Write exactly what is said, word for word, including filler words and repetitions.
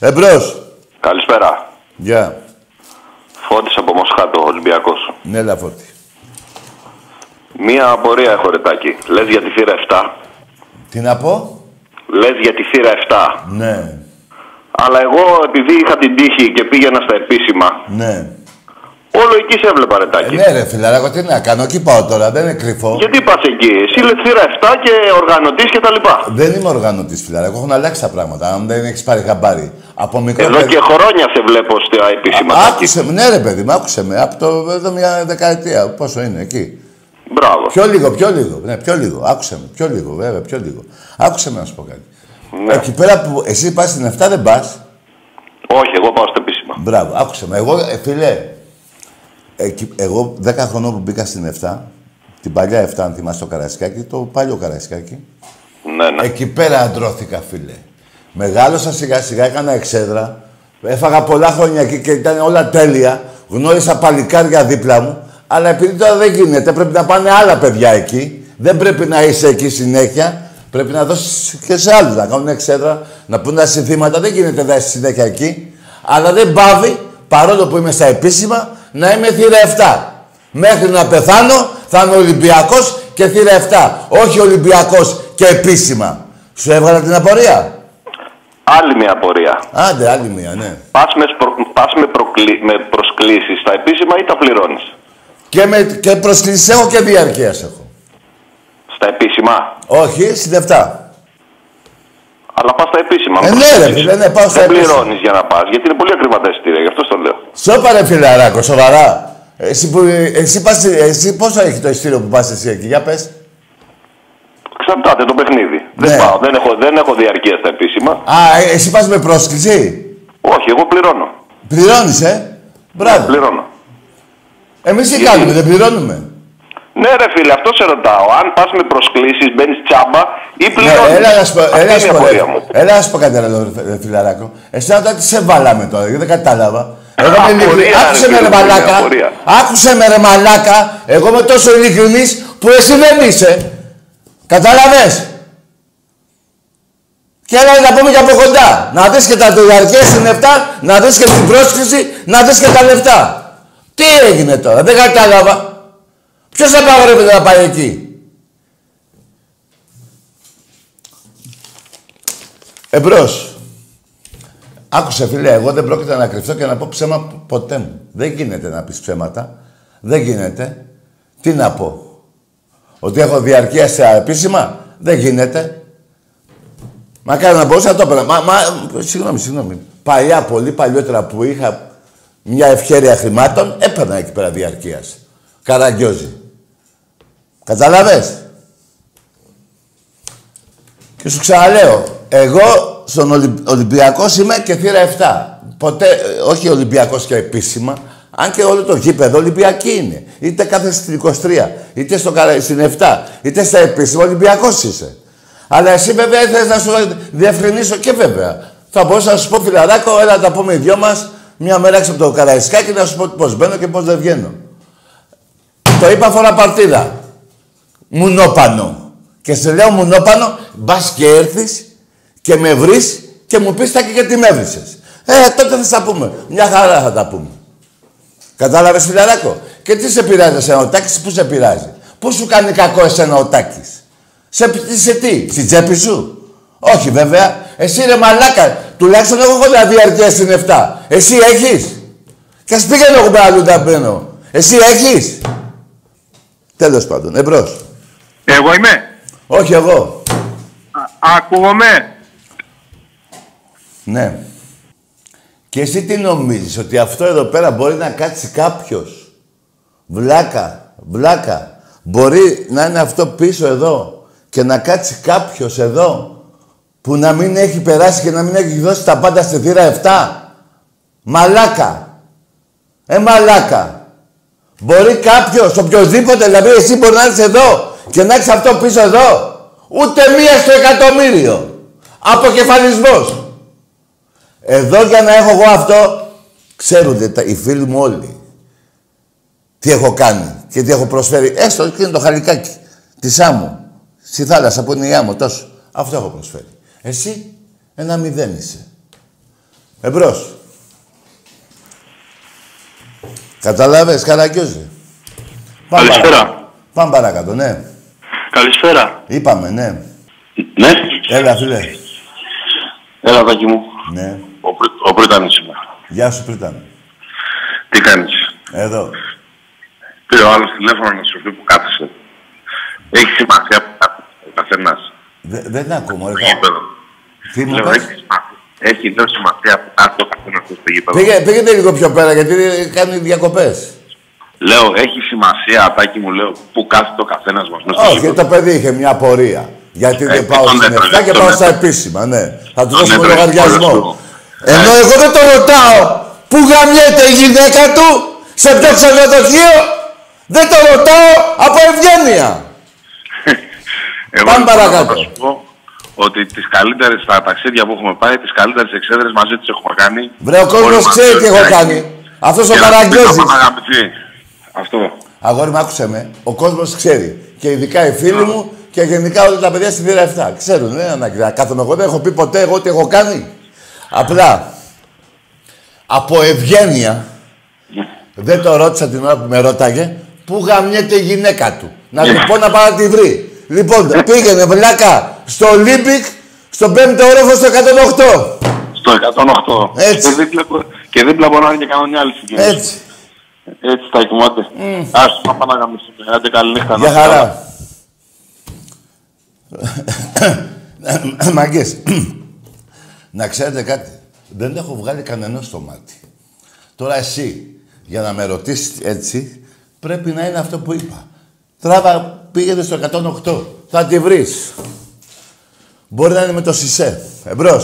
Εμπρός. Καλησπέρα. Γεια. Yeah. Φώτης από Μοσχάτο, Ολυμπιακός. Ναι, λα Φώτη. Μία απορία έχω, ρετάκι. Λες για τη θύρα επτά. Τι να πω? Λες για τη θύρα επτά. Ναι. Αλλά εγώ, επειδή είχα την τύχη και πήγαινα στα επίσημα... Ναι. Όλο εκεί σε έβλεπα, ρετάκι. Ε, ναι, ρε φιλαράκο, τι να κάνω, εκεί πάω τώρα, δεν είναι κρυφό. Γιατί πας εκεί, εσύ λες θύρα επτά και οργανωτής και τα λοιπά. Δεν είμαι οργανωτής, φιλαράκο, έχουν αλλάξει τα πράγματα. Αν δεν έχεις πάρει χαμπάρι. Από μικρό. Εδώ παιδί... και χρόνια σε βλέπω στα επίσημα. Α, άκουσε με, ναι, ρε παιδί μου, άκουσε με. Από το εδώ μια δεκαετία, πόσο είναι εκεί. Μπράβο. Πιο λίγο, πιο λίγο. Ναι, πιο λίγο. Άκουσε με, πιο λίγο, βέβαια, πιο λίγο. Άκουσε με να σου πω κάτι. Ναι. Εκεί πέρα που εσύ πας στην επτά δεν πας. Όχι, εγώ πάω στο επίσημα. Μπράβο, άκουσε με. Εγώ, ε, φίλε, εκεί, εγώ δέκα χρονών που μπήκα στην επτά, την παλιά επτά, αν θυμάσαι το Καραϊσκάκι, το παλιό Καραϊσκάκι. Ναι, ναι. Εκεί πέρα αντρώθηκα, φίλε. Μεγάλωσα σιγά σιγά, έκανα εξέδρα. Έφαγα πολλά χρόνια εκεί και ήταν όλα τέλεια. Γνώρισα παλικάρια δίπλα μου. Αλλά επειδή τώρα δεν γίνεται, πρέπει να πάνε άλλα παιδιά εκεί. Δεν πρέπει να είσαι εκεί συνέχεια. Πρέπει να δώσεις και σε άλλους να κάνουν εξέδρα, να πούνε τα συνθήματα. Δεν γίνεται να είσαι συνέχεια εκεί. Αλλά δεν πάβει, παρόλο που είμαι στα επίσημα, να είμαι θύρα επτά. Μέχρι να πεθάνω θα είμαι Ολυμπιακός και θύρα επτά. Όχι Ολυμπιακός και επίσημα. Σου έβγαλα την απορία. Άλλη μια απορία. Άντε, άλλη μια, ναι. Πας με, προ... Πας με, προκλη... με προσκλήσεις στα επίσημα ή τα πληρώνεις? Και, με... και προσκλήσεις έχω και διαρκείας έχω. Στα επίσημα? Όχι, στην επτά. Αλλά πας στα επίσημα. Ε, ναι, ρε φίλε, ναι, πάω στα δεν επίσημα. Δεν πληρώνεις για να πας, γιατί είναι πολύ ακριβά τα εισιτήρια, γι' αυτό το λέω. Σώπα ρε φιλαράκο, σοβαρά. Εσύ, που, εσύ, πας, εσύ πόσο έχει το εισιτήριο που πας εσύ εκεί, για πες. Εξαρτάται το παιχνίδι. Ναι. Δεν πάω, δεν έχω, δεν έχω διαρκεία στα επίσημα. Α, εσύ πας με πρόσκληση. Όχι, εγώ πληρώνω. Πληρώνεις, ε. Μπράβο. Ναι, πληρώνω. Εμείς τι γιατί... κάνουμε, δεν πληρώνουμε. Ναι ρε φίλε, αυτό σε ρωτάω. Αν πας με προσκλήσεις, μπαίνεις τσάμπα ή πληρώνεις. Ναι, έλα να σου πω, έλα, είναι η απορία μου. Έλα να σου πω κάτι άλλο, ρε φιλαράκο. Εσένα τώρα τι σε βάλαμε τώρα, γιατί δεν κατάλαβα. Εγώ είμαι ειλικρινής. Άκουσε με ρε μαλάκα. Άκουσε με ρε μαλάκα. Εγώ είμαι τόσο ειλικρινής που εσύ δεν είσαι. Κατάλαβες. Και έλα να πούμε και από κοντά. Να δεις και τα διαρκές στην επτά, να δεις και την πρόσκληση, να δεις και τα λεφτά. Τι έγινε τώρα, δεν κατάλαβα. Ποιος απαγορεύεται να πάει εκεί. Εμπρός. Άκουσε φίλε, εγώ δεν πρόκειται να κρυφτώ και να πω ψέμα ποτέ μου. Δεν γίνεται να πεις ψέματα. Δεν γίνεται. Τι να πω. Ότι έχω διαρκεία σε επίσημα. Δεν γίνεται. Μακάρι να μπορούσα να το έπαιρνα. Μα, μα, συγγνώμη, συγγνώμη. Παλιά, πολύ παλιότερα που είχα μια ευχέρεια χρημάτων, έπαιρνα εκεί πέρα διαρκείας. Καραγκιόζη. Καταλάβες. Και σου ξαναλέω, εγώ στον Ολυμπ... Ολυμπιακός είμαι και θύρα επτά. Ποτέ, όχι Ολυμπιακός και επίσημα, αν και όλο το γήπεδο Ολυμπιακή είναι. Είτε κάθε στην είκοσι τρία, είτε στο, στην επτά, είτε στα επίσημα Ολυμπιακός είσαι. Αλλά εσύ βέβαια θες να σου διευκρινίσω και βέβαια. Θα μπορούσα να σου πω φιλαράκο, έλα να τα πούμε οι δυο μας μια μέρα έξω από το Καραϊσκάκι να σου πω πώς μπαίνω και πώς δεν βγαίνω. Το είπα φορά παρτίδα. Μουνόπανο. Και σε λέω μουνόπανο, μπας και έρθεις και με βρεις και μου πεις τα και γιατί με έβρισες. Ε, τότε θα τα πούμε. Μια χαρά θα τα πούμε. Κατάλαβες φιλαράκο. Και τι σε πειράζει εσένα ο Τάκης, πού σε πειράζει. Πού σου κάνει κακό εσένα ο Τάκης. Σε, σε τι, στην τσέπη σου. Όχι βέβαια. Εσύ ρε μαλάκα. Τουλάχιστον εγώ έχω να διαρκές στην επτά. Εσύ έχεις. Και ας πήγαινε εγώ πέρα αλλού να μπαίνω. Εσύ έχεις. Τέλος πάντων. Εμπρός. Εγώ είμαι. Όχι εγώ. Α, ακούγομαι. Ναι. Και εσύ τι νομίζεις, ότι αυτό εδώ πέρα μπορεί να κάτσει κάποιος. Βλάκα, βλάκα. Μπορεί να είναι αυτό πίσω εδώ και να κάτσει κάποιος εδώ που να μην έχει περάσει και να μην έχει δώσει τα πάντα στη θύρα επτά. Μαλάκα. Ε, μαλάκα. Μπορεί κάποιος, οποιοδήποτε, δηλαδή εσύ μπορεί να είσαι εδώ και να έχεις αυτό πίσω εδώ. Ούτε μία στο εκατομμύριο. Αποκεφαλισμός. Εδώ για να έχω εγώ αυτό, ξέρουν οι φίλοι μου όλοι τι έχω κάνει και τι έχω προσφέρει. Έστω και είναι το χαλικάκι της άμμου. Στη θάλασσα που είναι η άμμο τόσο. Αυτό έχω προσφέρει. Εσύ ένα μηδέν είσαι. Εμπρός. Καταλάβες, Καραγκιόζη. Καλησπέρα. Πάμε παρακάτω, ναι. Καλησπέρα. Είπαμε, ναι. Ναι. Έλα, φίλε. Έλα, Τάκη μου. Ναι. Ο, Πρι... ο Πρίτανης είμαι. Γεια σου, Πρίτανη. Τι κάνεις? Εδώ. Πήρε ο άλλος τηλέφωνο να σου πει που κάθεσαι. Έχει σημασία που κάθεσαι ο καθένας. Δε, δεν ακούμε, ρε. Γήπεδο. Τι μου Λέω, πες? έχει σημασία. Έχει δύο σημασία που κάθεται ο καθένας στο γήπεδο. Πήγε, πήγαινε λίγο πιο πέρα, γιατί κάνει διακοπές. Λέω, έχει σημασία, Τάκη μου, λέω, που κάθεται ο καθένας μας μέσα στο Όχι, γήπεδο. το παιδί είχε μια πορεία. Γιατί Ε, δεν πάω τον στην έτρωγε, εφτά και τον πάω στα έτρωγε. επίσημα, ναι. Θα του Τον δώσουμε έτρωγε λογαριασμό. όλο σου. Ενώ εγώ δεν το ρωτάω που γαμιέται η γυναίκα του, σε ποιο ξενοδοχείο. Δεν το ρωτάω από ευγένεια. Εγώ Πάμε λοιπόν, παρακάτω. θα σου πω ότι τις καλύτερες, στα ταξίδια που έχουμε πάει, τις καλύτερες εξέδρες μαζί τις έχουμε κάνει. Βρε, ο κόσμος Όλοι ξέρει μαζί, τι έχω και- κάνει. Αυτός ο και να μην Καραγκιόζης. πάμε αγαπητοί. Αυτό. Αγόρι μου, άκουσε με. Ο κόσμος ξέρει. Και ειδικά οι φίλοι μου και γενικά όλα τα παιδιά στη θύρα εφτά. Ξέρουν, δεν είναι ανάγκη να κάθομαι εγώ. Δεν έχω πει ποτέ εγώ τι έχω κάνει. Απλά από ευγένεια δεν το ρώτησα την ώρα που με ρώταγε πού γαμιέται η γυναίκα του. Να του πω να πάει να τη βρει. Λοιπόν, πήγαινε βλάκα στο Ολύμπικ, στον πέμπτο όροφο στο εκατόν οκτώ. Στο εκατόν οκτώ. Έτσι. Και δίπλα, και δίπλα μπορεί να είναι και κανονιά άλλη συγκίνηση. Έτσι. Έτσι τα κοιμάται. Mm. Ας πάμε να γαμίσουμε. Άντε καλή νύχτα. Για να είστε χαρά. Μαγκές. Να ξέρετε κάτι. Δεν έχω βγάλει κανένα στο μάτι. Τώρα εσύ, για να με ρωτήσεις έτσι, πρέπει να είναι αυτό που είπα. Τράβα, πήγαινε στο εκατόν οκτώ. Θα τη βρεις. Μπορεί να είναι με το Σισέ. Εμπρός.